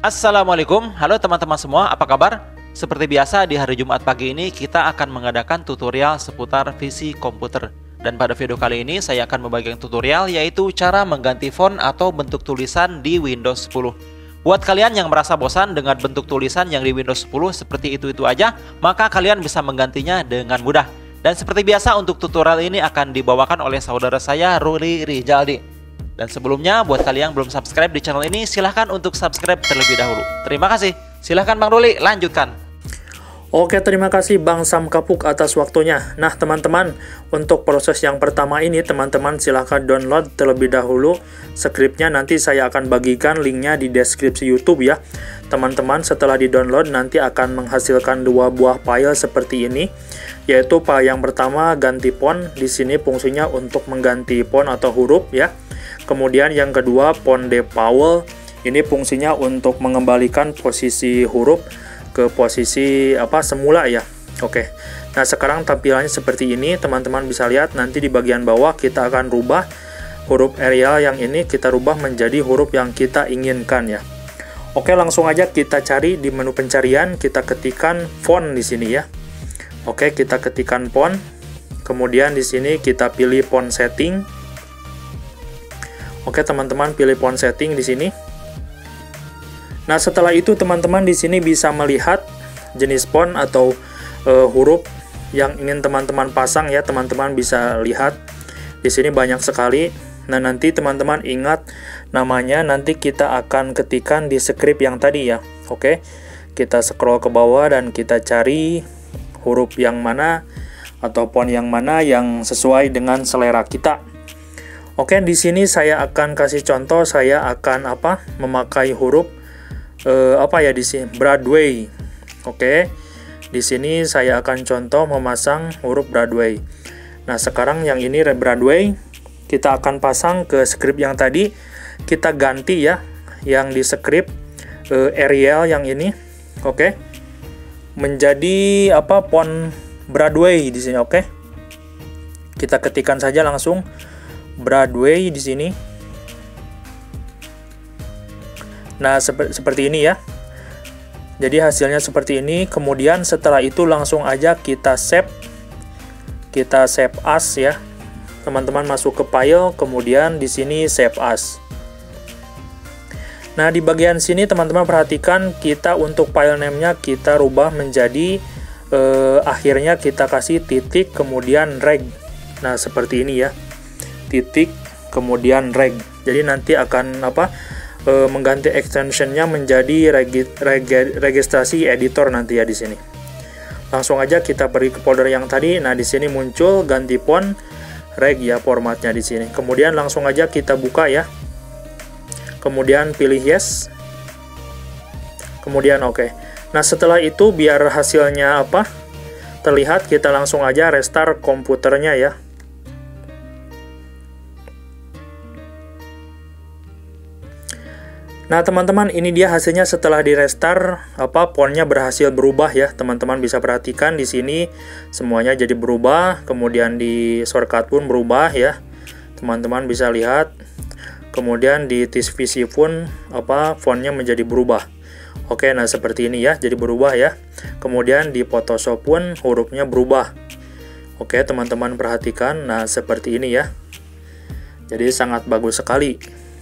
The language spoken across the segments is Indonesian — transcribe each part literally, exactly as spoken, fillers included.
Assalamualaikum, halo teman-teman semua, apa kabar? Seperti biasa di hari Jumat pagi ini kita akan mengadakan tutorial seputar visi komputer. Dan pada video kali ini saya akan membagikan tutorial yaitu cara mengganti font atau bentuk tulisan di Windows sepuluh. Buat kalian yang merasa bosan dengan bentuk tulisan yang di Windows sepuluh seperti itu-itu aja, maka kalian bisa menggantinya dengan mudah. Dan seperti biasa untuk tutorial ini akan dibawakan oleh saudara saya Ruli Rijaldi. Dan sebelumnya, buat kalian yang belum subscribe di channel ini, silahkan untuk subscribe terlebih dahulu. Terima kasih. Silahkan Bang Ruli, lanjutkan. Oke, terima kasih Bang Sam Kapuk atas waktunya. Nah, teman-teman, untuk proses yang pertama ini, teman-teman silahkan download terlebih dahulu skripnya. Nanti saya akan bagikan linknya di deskripsi YouTube ya. Teman-teman, setelah di-download, nanti akan menghasilkan dua buah file seperti ini. Yaitu file yang pertama, ganti font. Di sini fungsinya untuk mengganti font atau huruf ya. Kemudian yang kedua, font default, ini fungsinya untuk mengembalikan posisi huruf ke posisi apa semula ya. Oke. Nah, sekarang tampilannya seperti ini, teman-teman bisa lihat nanti di bagian bawah kita akan rubah huruf Arial yang ini kita rubah menjadi huruf yang kita inginkan ya. Oke, langsung aja kita cari di menu pencarian, kita ketikkan font di sini ya. Oke, kita ketikkan font. Kemudian di sini kita pilih font setting. Oke, teman-teman pilih font setting di sini. Nah, setelah itu teman-teman di sini bisa melihat jenis font atau uh, huruf yang ingin teman-teman pasang ya. Teman-teman bisa lihat di sini banyak sekali. Nah, nanti teman-teman ingat namanya nanti kita akan ketikkan di skrip yang tadi ya. Oke. Kita scroll ke bawah dan kita cari huruf yang mana atau font yang mana yang sesuai dengan selera kita. Oke, di sini saya akan kasih contoh, saya akan apa? Memakai huruf eh, apa ya di sini? Broadway. Oke. Di sini saya akan contoh memasang huruf Broadway. Nah, sekarang yang ini Broadway kita akan pasang ke skrip yang tadi. Kita ganti ya yang di skrip eh, Arial yang ini. Oke. Menjadi apa? Font Broadway di sini, oke. Kita ketikkan saja langsung Broadway di sini. Nah, sep seperti ini ya. Jadi hasilnya seperti ini. Kemudian setelah itu langsung aja kita save. Kita save as ya. Teman-teman masuk ke file, kemudian di sini save as. Nah, di bagian sini teman-teman perhatikan kita untuk file name-nya kita rubah menjadi eh, akhirnya kita kasih titik kemudian reg. Nah, seperti ini ya. Titik kemudian reg. Jadi nanti akan apa e, mengganti extensionnya menjadi regi, regi, registrasi editor nanti ya di sini. Langsung aja kita pergi ke folder yang tadi. Nah, di sini muncul ganti font reg ya formatnya di sini. Kemudian langsung aja kita buka ya. Kemudian pilih yes. Kemudian oke. Okay. Nah, setelah itu biar hasilnya apa terlihat, kita langsung aja restart komputernya ya. Nah, teman-teman, ini dia hasilnya setelah di restart, apa fontnya berhasil berubah ya. Teman-teman bisa perhatikan di sini semuanya jadi berubah, kemudian di shortcut pun berubah ya. Teman-teman bisa lihat. Kemudian di T V C pun apa fontnya menjadi berubah. Oke, nah seperti ini ya, jadi berubah ya. Kemudian di Photoshop pun hurufnya berubah. Oke, teman-teman perhatikan. Nah, seperti ini ya. Jadi sangat bagus sekali.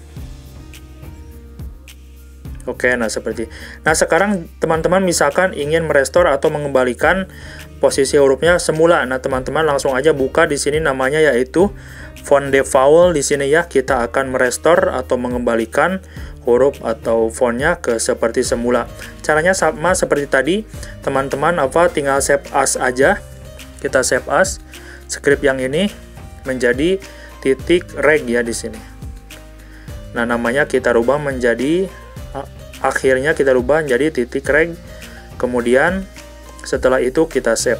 Oke, nah seperti. Nah, sekarang teman-teman misalkan ingin merestore atau mengembalikan posisi hurufnya semula. Nah, teman-teman langsung aja buka di sini namanya yaitu font default di sini ya. Kita akan merestore atau mengembalikan huruf atau fontnya ke seperti semula. Caranya sama seperti tadi. Teman-teman apa tinggal save as aja. Kita save as skrip yang ini menjadi titik reg ya di sini. Nah, namanya kita rubah menjadi akhirnya kita rubah menjadi titik reg. Kemudian setelah itu kita save.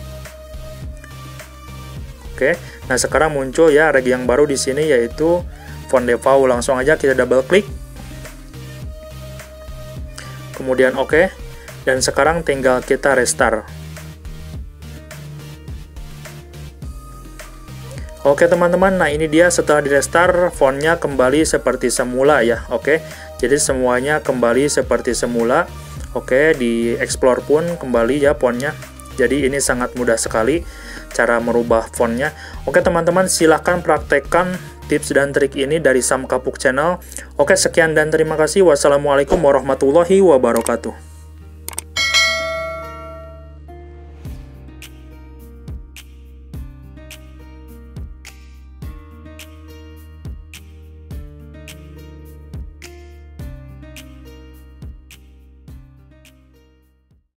Oke. Nah, sekarang muncul ya reg yang baru di sini yaitu font default. Langsung aja kita double klik. Kemudian oke. Dan sekarang tinggal kita restart. Oke teman-teman, nah ini dia setelah di restart fontnya kembali seperti semula ya. Oke, jadi semuanya kembali seperti semula. Oke, di explore pun kembali ya fontnya. Jadi ini sangat mudah sekali cara merubah fontnya. Oke teman-teman, silahkan praktekkan tips dan trik ini dari Sam Kapuk Channel. Oke, sekian dan terima kasih. Wassalamualaikum warahmatullahi wabarakatuh.